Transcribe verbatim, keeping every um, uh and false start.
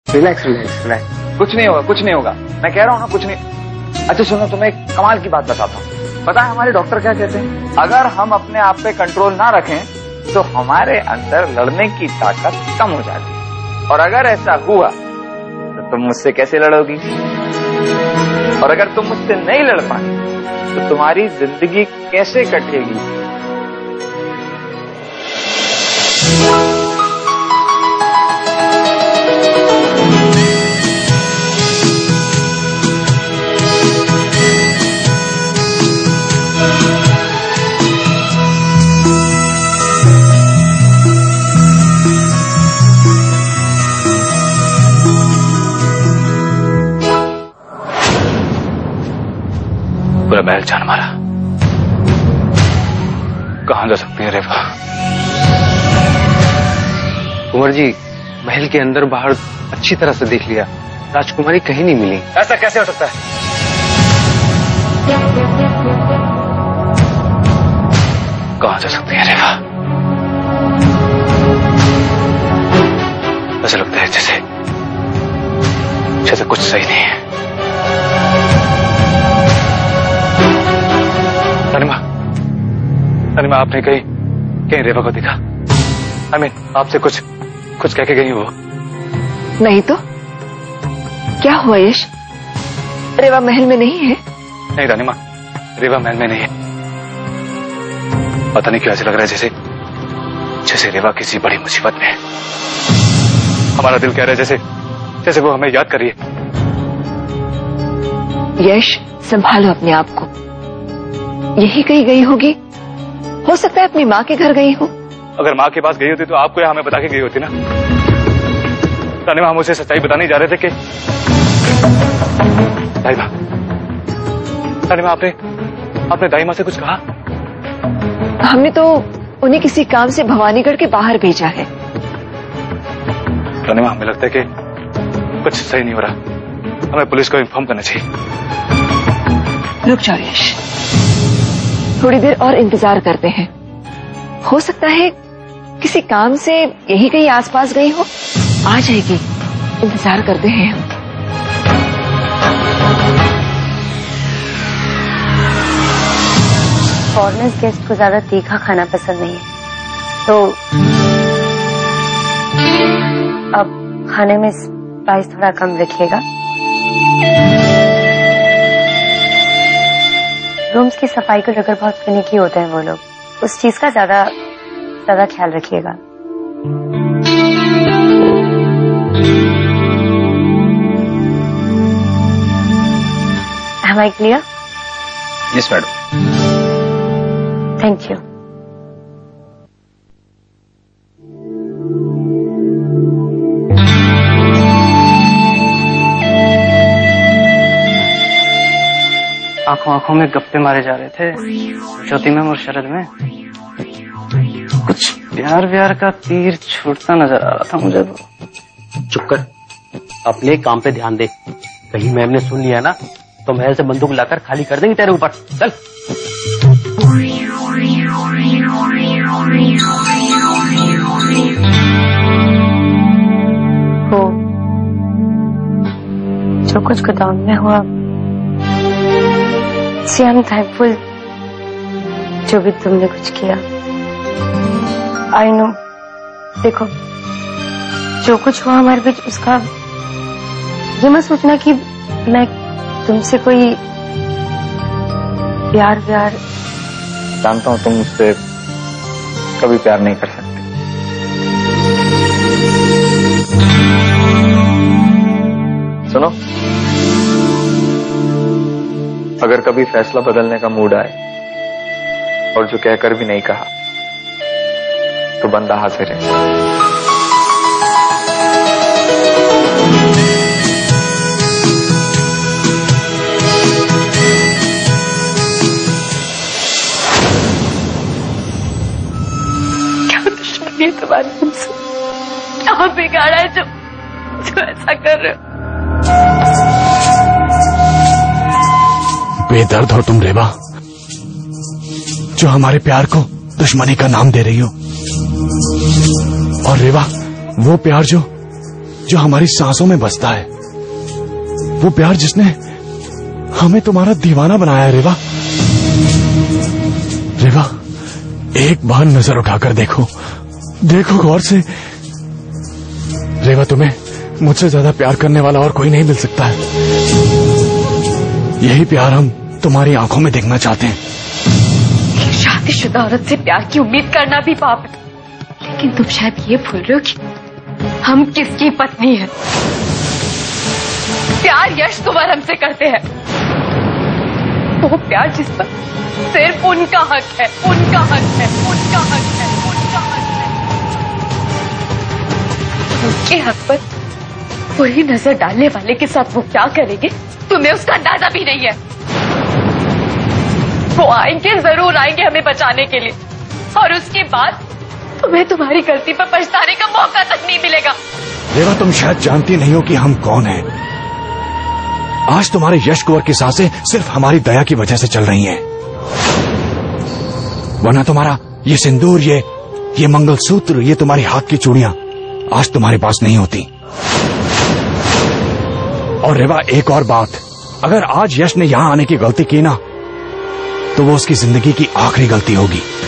Relax relax relax. कुछ नहीं होगा, कुछ नहीं होगा, मैं कह रहा हूँ ना, कुछ नहीं। अच्छा सुनो, तुम्हें एक कमाल की बात बताता हूँ। पता है हमारे डॉक्टर क्या कहते हैं? अगर हम अपने आप पे कंट्रोल ना रखें तो हमारे अंदर लड़ने की ताकत कम हो जाती है, और अगर ऐसा हुआ तो तुम मुझसे कैसे लड़ोगी? और अगर तुम मुझसे नहीं लड़ पाए तो तुम्हारी जिंदगी कैसे कटेगी? पूरा महल जान मारा, कहां जा सकती है रेवा? कुंवर जी, महल के अंदर बाहर अच्छी तरह से देख लिया, राजकुमारी कहीं नहीं मिली। ऐसा कैसे हो सकता है? कहां जा सकती है रेवा? ऐसा लगता है जैसे जैसे कुछ सही नहीं है। रानीमा, रानीमा, आपने कहीं कहीं रेवा को देखा? आई मीन आपसे कुछ कुछ कह के गई वो? नहीं तो क्या हुआ यश? रेवा महल में नहीं है? नहीं रानीमा, रेवा महल में नहीं है। पता नहीं क्यों ऐसे लग रहा है जैसे जैसे रेवा किसी बड़ी मुसीबत में है। हमारा दिल कह रहा है जैसे जैसे वो हमें याद करिए। यश, संभालो अपने आप को। यही कहीं गई होगी, हो सकता है अपनी माँ के घर गई हो। अगर माँ के पास गई होती तो आपको या हमें बता के गई होती ना। रानीमा, हम उसे सच्चाई बताने जा रहे थे कि दाई माँ, रानीमा, आपने आपने दाई माँ से कुछ कहा? हमने तो उन्हें किसी काम से भवानीगढ़ के बाहर भेजा है। रानीमा, हमें लगता है कि कुछ सही नहीं हो रहा, हमें पुलिस को इन्फॉर्म करना चाहिए। रुक जाओ यश, थोड़ी देर और इंतजार करते हैं। हो सकता है किसी काम से यही कहीं आसपास गई हो, आ जाएगी। इंतजार करते हैं हम। फॉरेनर्स गेस्ट को ज्यादा तीखा खाना पसंद नहीं है, तो अब खाने में स्पाइस थोड़ा कम रखिएगा। रूम्स की सफाई को लेकर बहुत फिनिकी होते हैं वो लोग, उस चीज का ज्यादा ज्यादा ख्याल रखिएगा। Am I clear? Yes madam. Thank you. आंखों आंखों में गप्पे मारे जा रहे थे ज्योति मैम और शरद में। कुछ प्यार व्यार का तीर छूटता नजर आ रहा था मुझे तो। चुप कर, अपने काम पे ध्यान दे। कहीं मैम ने सुन लिया ना तो महल से बंदूक लाकर खाली कर देंगे तेरे ऊपर। चल। हो जो कुछ गोदाम में हुआ, सी आई एम थैंकफुल जो भी तुमने कुछ किया। आई नो, देखो जो कुछ हुआ हमारे बीच, उसका ये मत सोचना कि मैं तुमसे कोई प्यार व्यार। जानता हूँ तुम मुझसे कभी प्यार नहीं कर सकते, सुनो, अगर कभी फैसला बदलने का मूड आए और जो कहकर भी नहीं कहा तो बंदा हाजिर है। क्या दुश्मनी है तुम्हारी हमसे? क्या बिगाड़ा है जो जो ऐसा कर रहे हो? बेदर्द हो तुम रेवा, जो हमारे प्यार को दुश्मनी का नाम दे रही हो। और रेवा, वो प्यार जो जो हमारी सांसों में बसता है, वो प्यार जिसने हमें तुम्हारा दीवाना बनाया है। रेवा, रेवा, एक बार नजर उठाकर देखो, देखो गौर से। रेवा, तुम्हें मुझसे ज्यादा प्यार करने वाला और कोई नहीं मिल सकता है। यही प्यार हम तुम्हारी आंखों में देखना चाहते हैं। एक शादीशुदा औरत से प्यार की उम्मीद करना भी पाप है, लेकिन तुम शायद ये भूल रहे हो कि हम किसकी पत्नी है। प्यार यश कुमार हमसे करते हैं, वो प्यार जिस पर सिर्फ उनका हक है, उनका हक है, उनका हक है, उनका हक है। उनके हक पर बुरी नजर डालने वाले के साथ वो क्या करेंगे तुम्हें उसका अंदाजा भी नहीं है। वो आएंगे, जरूर आएंगे हमें बचाने के लिए, और उसके बाद तुम्हें तुम्हारी गलती पर पछताने का मौका तक नहीं मिलेगा। रेवा, तुम शायद जानती नहीं हो कि हम कौन हैं। आज तुम्हारे यश कुंवर की सांसें सिर्फ हमारी दया की वजह से चल रही हैं, वरना तुम्हारा ये सिंदूर, ये ये मंगलसूत्र, ये तुम्हारी हाथ की चूड़ियां आज तुम्हारे पास नहीं होती। और रेवा, एक और बात, अगर आज यश ने यहां आने की गलती की ना, तो वो उसकी जिंदगी की आखिरी गलती होगी।